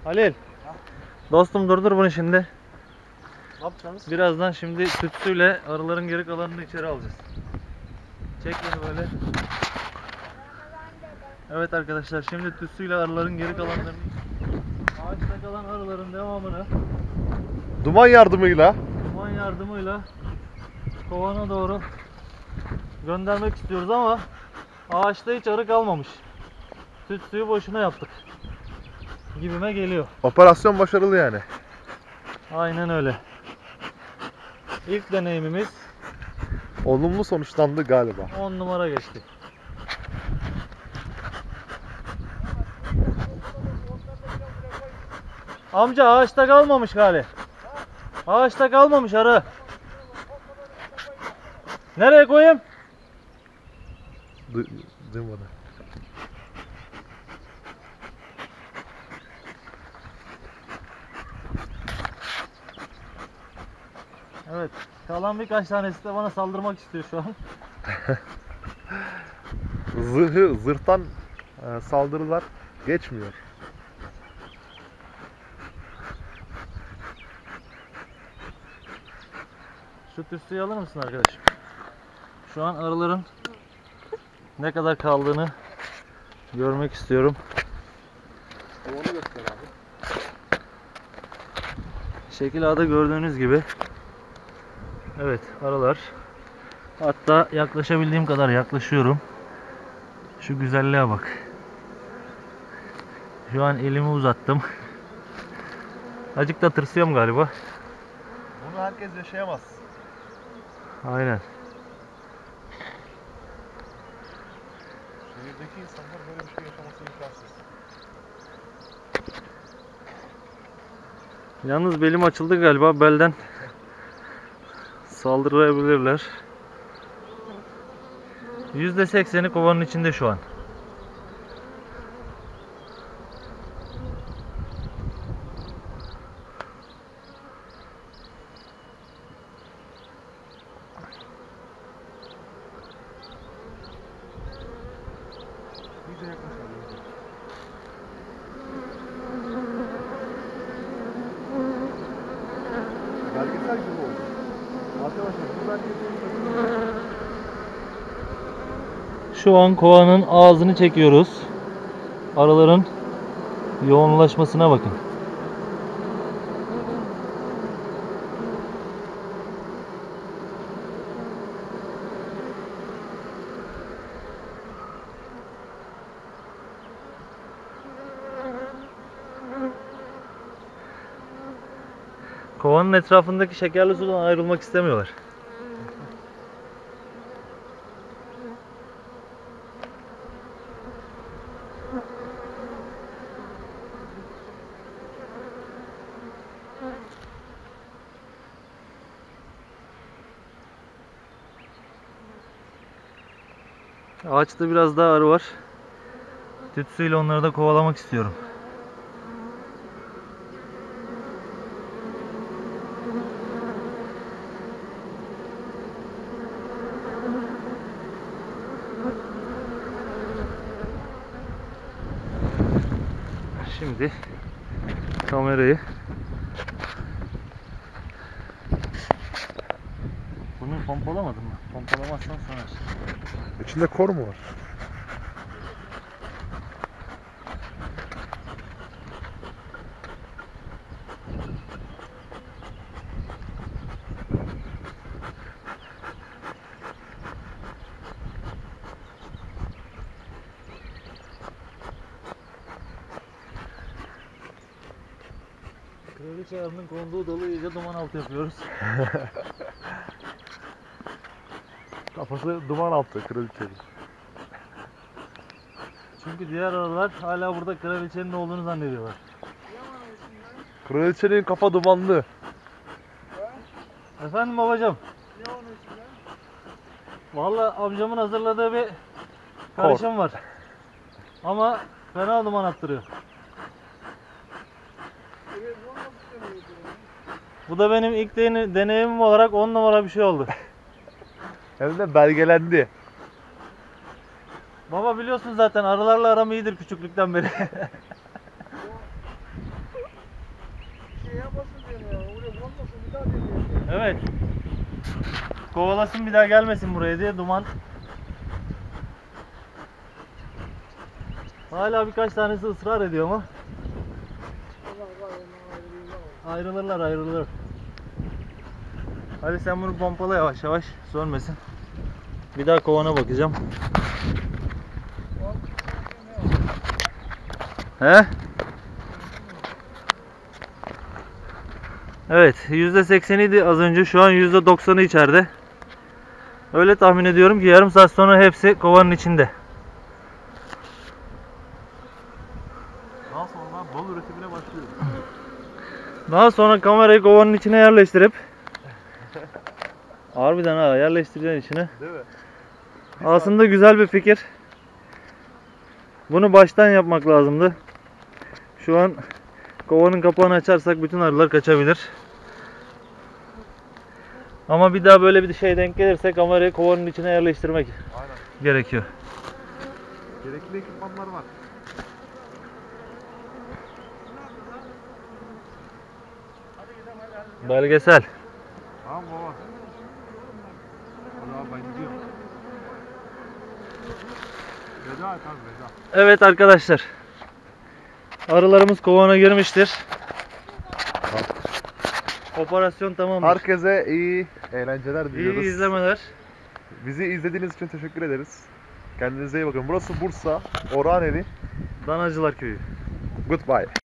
Halil. Dostum durdur bunu şimdi. Ne yapacaksınız? Birazdan şimdi tütsüyle arıların geri kalanını içeri alacağız. Çek beni böyle. Evet arkadaşlar, şimdi tütsüyle arıların geri kalanlarını, ağaçta kalan arıların devamını Duman yardımıyla. duman yardımıyla kovana doğru göndermek istiyoruz ama ağaçta hiç arı kalmamış. Tütsüyü boşuna yaptık gibime geliyor. Operasyon başarılı yani. Aynen öyle. İlk deneyimimiz Olumlu sonuçlandı galiba. 10 numara geçti. Amca ağaçta kalmamış gali. Ağaçta kalmamış arı. Nereye koyayım? Duymadı. Evet. Kalan birkaç tanesi de bana saldırmak istiyor şu an. Zırhtan saldırılar geçmiyor. Şu tütsüyü alır mısın arkadaşım? Şu an arıların ne kadar kaldığını görmek istiyorum. Onu göster abi. Şekil A'da gördüğünüz gibi. Evet, arılar. Hatta yaklaşabildiğim kadar yaklaşıyorum. Şu güzelliğe bak. Şu an elimi uzattım. Azıcık da tırsıyorum galiba. Bunu herkes yaşayamaz. Aynen. Şehirdeki insanlar böyle bir şey yaşaması imkansız. Yalnız belim açıldı galiba. Belden saldırabilirler. %80'i kovanın içinde şu an. İyice yaklaş abi. iyice. Belgesel gibi oldu. Arkadaşlar bu belgesel Şu an kovanın ağzını çekiyoruz. Arıların yoğunlaşmasına bakın. Kovanın etrafındaki şekerli sudan ayrılmak istemiyorlar. Ağaçta biraz daha arı var. Tütsüyle onları da kovalamak istiyorum. Şimdi kamerayı bunu pompalamadın mı? Pompalamazsan söner. İçinde kor mu var? Kraliçe arının konduğu dalı iyice duman altı yapıyoruz. Kafası duman altı kraliçenin. Çünkü diğer arılar hala burada kraliçenin olduğunu zannediyorlar. Kraliçenin kafa dumanlı. Efendim babacığım? Vallahi amcamın hazırladığı bir karışım var. Ama fena duman attırıyor. Bu da benim ilk deneyimim olarak 10 numara bir şey oldu. Hem de belgelendi. Baba biliyorsun zaten arılarla aram iyidir küçüklükten beri. Evet. Kovalasın bir daha gelmesin buraya diye duman. Hala birkaç tanesi ısrar ediyor ama. Ayrılırlar ayrılır. Hadi sen bunu pompala yavaş yavaş sönmesin. Bir daha kovana bakacağım. He? Evet, %80'iydi az önce, şu an %90'ı içeride. Öyle tahmin ediyorum ki yarım saat sonra hepsi kovanın içinde. Daha sonra bal üretimine başlıyoruz. Daha sonra kamerayı kovanın içine yerleştirip harbiden ha, yerleştireceksin içine. Değil mi? Aslında güzel bir fikir. Bunu baştan yapmak lazımdı. Şu an kovanın kapağını açarsak bütün arılar kaçabilir. Ama bir daha böyle bir şey denk gelirse kamerayı kovanın içine yerleştirmek Aynen. gerekiyor. Gerekli ekipmanlar var. Belgesel. Tamam baba. Hadi abi ben gidiyorum. Veda et abi veda. Evet arkadaşlar. Arılarımız kovana girmiştir. Operasyon tamamdır. Herkese iyi eğlenceler diliyoruz. İyi izlemeler. Bizi izlediğiniz için teşekkür ederiz. Kendinize iyi bakın. Burası Bursa, Orhaneli. Danacılar Köyü. Goodbye.